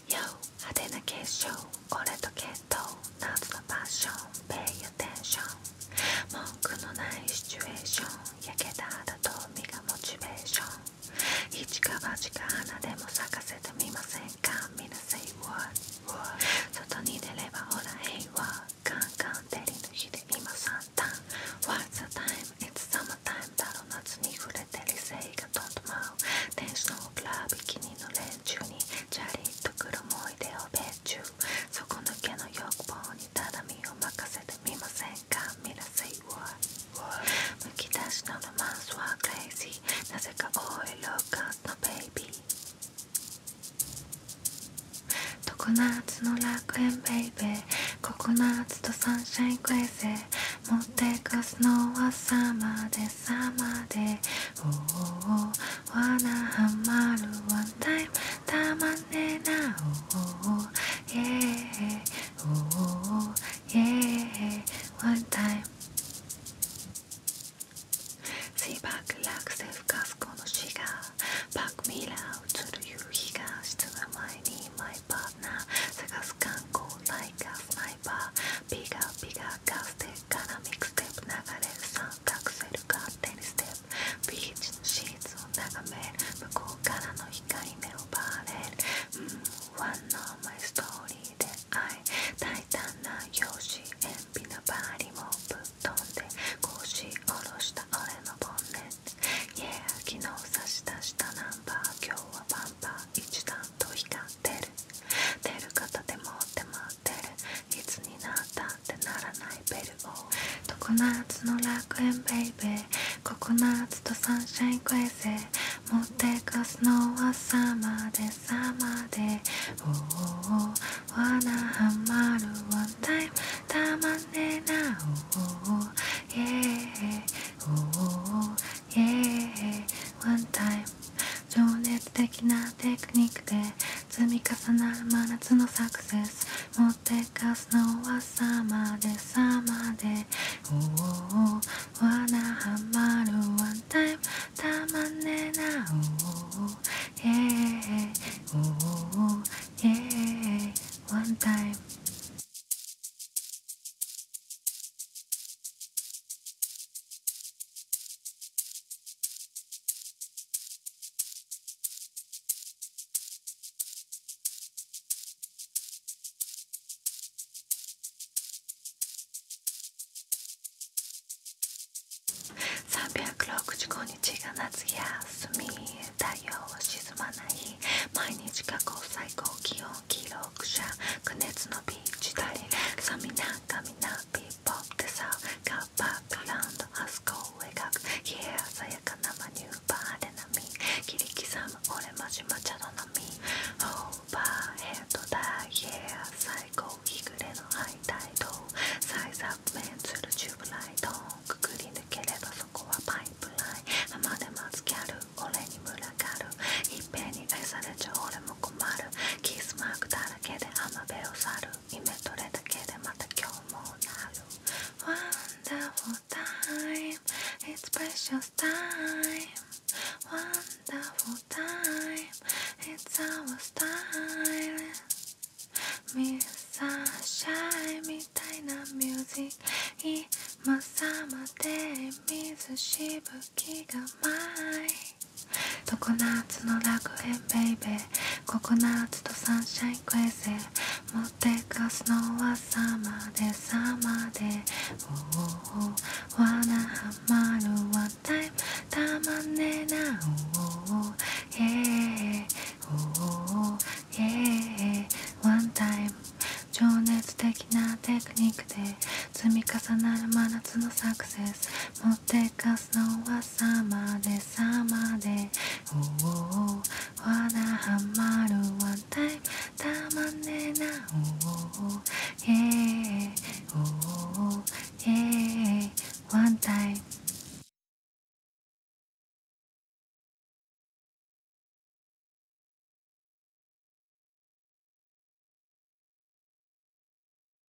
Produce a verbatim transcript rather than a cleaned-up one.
Yo 派手な結晶俺と決闘夏のパッション Pay attention 文句のないシチュエーション焼けた肌と身がモチベーション一か八か花でも咲かせてみませんかみんな say what what 外に出ればほら平和カンカン照りの日で今サンタン What's the time? It's summertime だろ夏に触れて理性がとんと舞う天使のクラビキニの連中にチャリッと来る思い出を別注底抜けの欲望にただ身を任せてみませんかみんな say what what むき出しのロマンスは crazy なぜかオイルガスのベイビー常夏の楽園ベイベーココナッツとサンシャインクエセ持ってくスノーはサマーでサマーでおおおわなはまるワンタイムたまんねえなおおイエーおおイエーワンタイムシーバックラクセフカスコのシガーバックミラー映る夕日が沈む前にマイパートナー探す観光ライカスナイパービガービガーガステからミックステップ流れるサンカクセル勝手にステップビーチのシーツを眺める向こうからの光目を奪われるうんワンのマイストーリーで愛大胆な容姿塩ビなバリもぶっ飛んで腰下ろした俺のボンネット Yeah 昨日差し出したナンバー今日はバンパー一段と光ってる出る片手持って待ってるいつになったってならないベルを常夏の楽園ベイベーココナッツとサンシャインクエセ持ってくスノーはサマーでサマーでおおおわなはまるワンタイムたまんねえなおおイエーおおイエーワンタイム情熱的なテクニックで積み重なる真夏のサクセス持ってかすのはサマーでサマーでおおわなはまるワンタイムたまんねえなおおイエーおおイエーワンタイムさんびゃくろくじゅうごにちが夏休み太陽は沈まない毎日過去最高気温記録者加熱のビーチだりさみなかみなビーポップでさカッパーグラウンドあそこを描く Yeah 鮮やかなマニューバーで波切り刻む俺マジマチャドの実オーバーヘッドだ Yeah 最高日暮れのハイタイドサイズアップメンツルチューブライトくぐり抜ければそこはパイプライン浜で待つギャル俺に群がるいっぺんに愛されちゃ俺も困るキスマークだらけで浜辺を去るイメトレだけでまた今日もなる Wonderful time It's precious time Wonderful time It's our style Miss Sunshine みたいなミュージック今さまで水しぶきが舞い常夏の楽園ベイベーココナッツとサンシャインクエセ持ってかすのはサマーでサマーでおおおわなはまるワンタイムたまんねえなおおイエーおおイエーワンタイム情熱的なテクニックで積み重なる真夏のサクセス持ってかすのはサマーでサマーでおおわなはまるワンタイムたまんねえなおおイエー